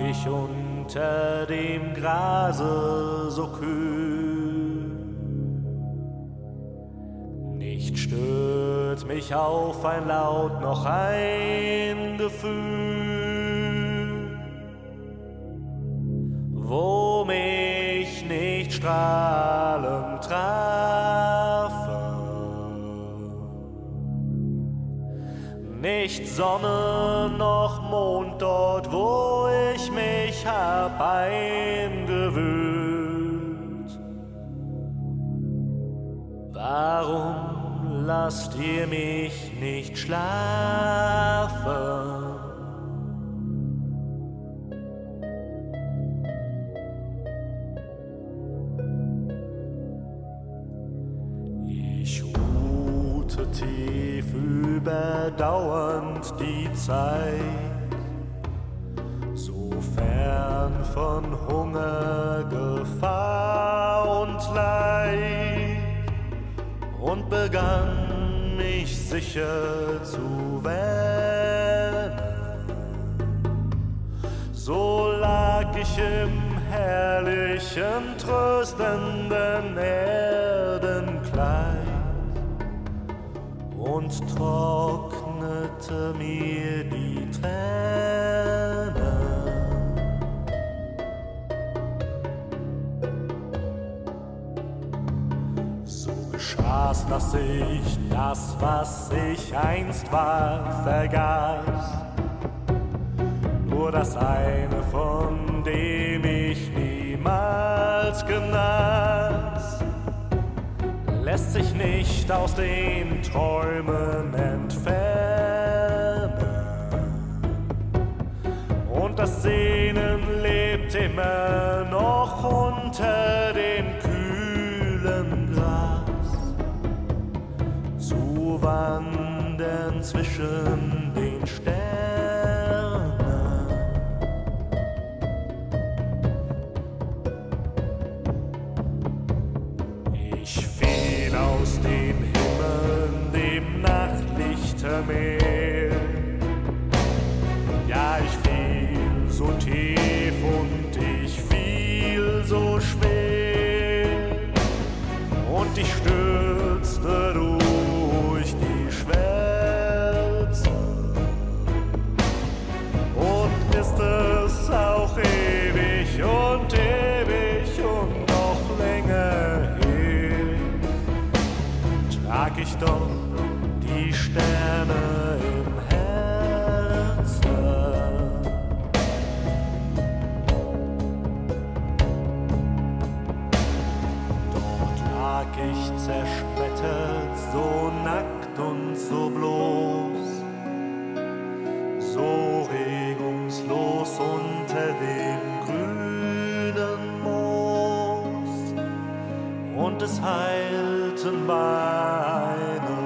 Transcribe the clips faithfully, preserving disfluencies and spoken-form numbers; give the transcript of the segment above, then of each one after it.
ich unter dem Grase so kühl. Nicht stört mich auf ein Laut noch ein Gefühl, wo mich nicht Strahlen trafen, nicht Sonne noch Mond dort, wo ich mich hab eingewöhnt. Warum lasst ihr mich nicht schlafen? Ich ruhte tief überdauernd die Zeit, so fern von Hunger, Gefahr und Leid, und begann mich sicher zu wähnen. So lag ich im herrlichen, tröstenden Erdenkleid und trocknete mir die Tränen. So geschah's, dass ich das, was ich einst war, vergaß. Nur das eine, von dem ich niemals genas, lässt sich nicht aus den Träumen entfernen. Und das Sehnen lebt immer noch unter dem kühlen Gras, zu wandern zwischen den Sternen. Ich fiel aus den Himmeln, dem Nachtlichtermeer. Ja, ich fiel so tief und ich fiel so schwer, und ich stürzte durch die Schwärze. Und ist es auch ewig und ewig und noch länger her, trag ich doch die Sterne im Herzen. Dort lag ich zerschmettert, so nackt und so bloß, so regungslos unter dem grünen Moos, und es heilten meine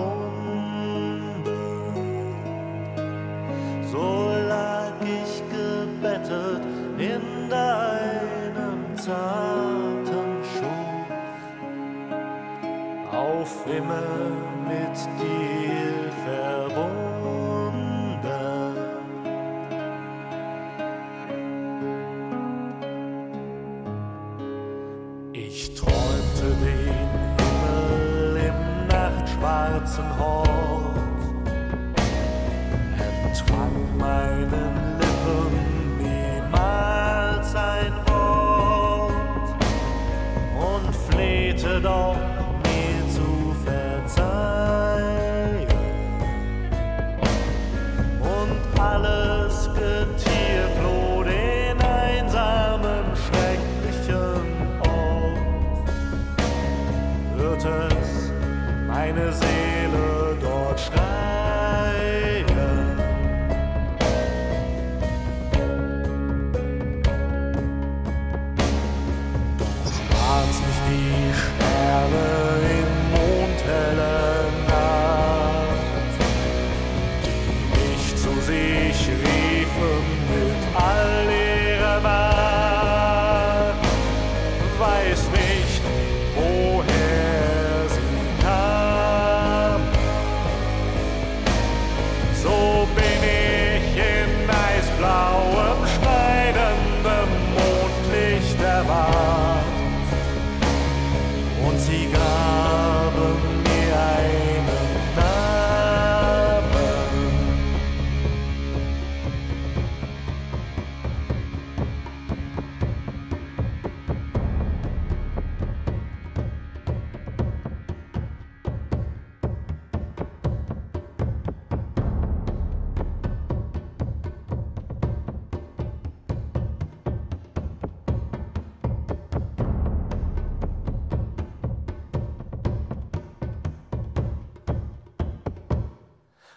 Wunden. So lag ich gebettet in deinem zarten Schoß, auf immer mit dir verbunden. Ich träumte den Himmel im nachtschwarzen Hort, entrang meinen Lippen niemals ein Wort und flehte doch, mir zu verzeihen. Und alles Getier floh den einsamen, schrecklichen Ort. Hört es meine Seele dort schreien? Doch waren's nicht die Sterne,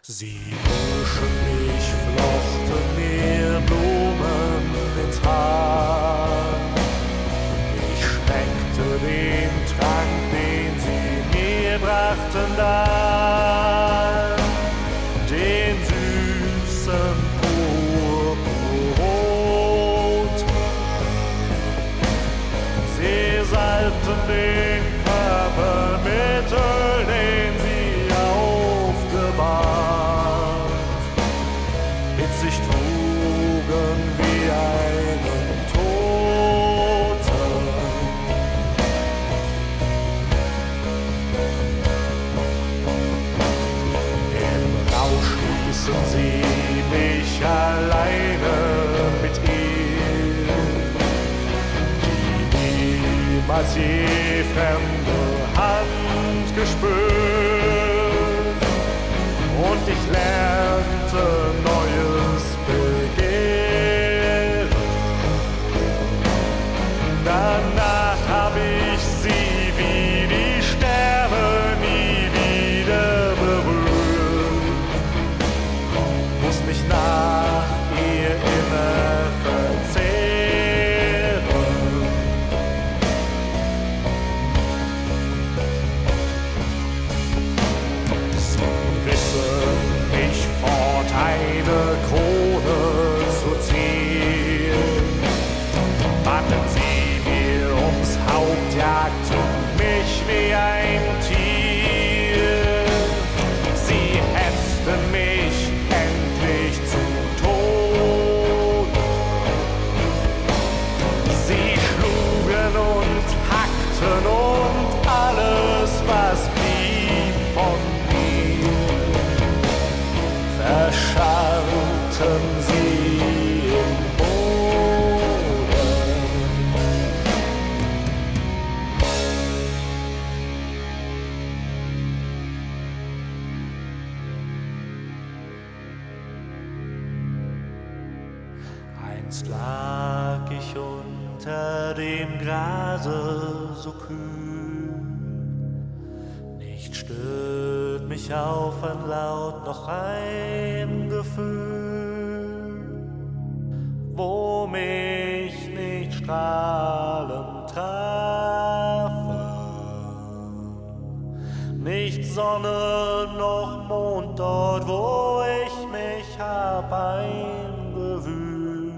Sie wuschen mich, flochten mir Blumen ins Haar. Ich schmeckte den Trank, den sie mir brachten, dar, den süßen Purpurrot. Sie salbten den Körper mit Öl, den sie aufgebahrt, mit sich trugen wie einen Toten. Im Rausch ließen sie mich alleine mit ihr, die niemals je fremde Hand gespürt, und ich lernte neues Begehren. Danach hab ich sie wie die Sterne nie wieder berührt, muss mich nach ihr immer verzehren. Sie rissen mich fort, eine Krone zu ziehen, banden sie mir ums Haupt, jagten mich wie ein Tier. Sie hetzten mich endlich zu Tode. Sie schlugen und hackten und alles, was blieb von mir, verscharrten sie im Boden. Einst lag ich unter dem Grase so kühl, nicht stört mich auf ein Laut noch ein Gefühl, wo mich nicht Strahlen trafen, nicht Sonne noch Mond dort, wo ich mich hab eingewühlt.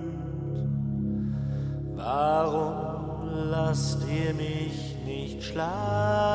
Warum lasst ihr mich nicht schlafen?